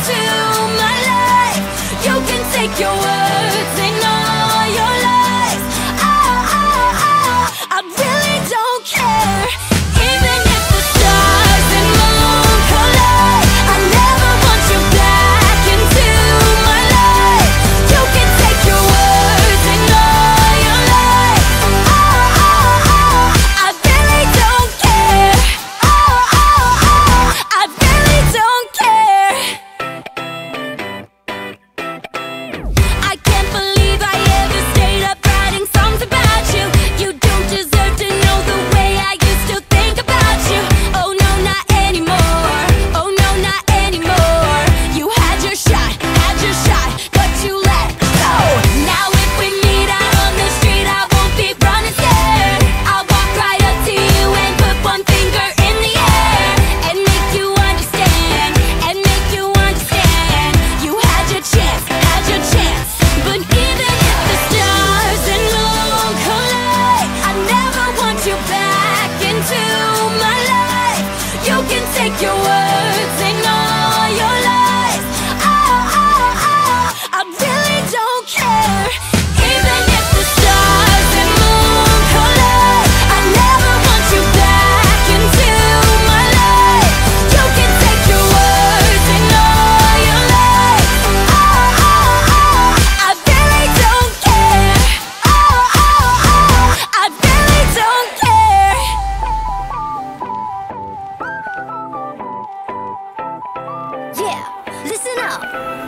into my life. You can take your words and all your lies. I really don't care. Even if the stars and moon collide, I never want you back into my life. You can take your words and all your lies. I really don't care. I really don't care. I can't believe I ever stayed up writing songs about you. You don't deserve to know the way I used to think about you. Oh no, not anymore. Oh no, not anymore. You had your shot, but you let go. Now if we meet out on the street, I won't be running scared. I'll walk right up to you and put one finger in the air and make you understand, and make you understand. You had your chance, but even if the stars and moon collide, I never want you back into my life. You can take your words and all your lies. I really don't care. Even if the stars and moon collide, I never want you back into my life. You can take your words and all your lies. I really don't care. I really don't care. Yeah, listen up.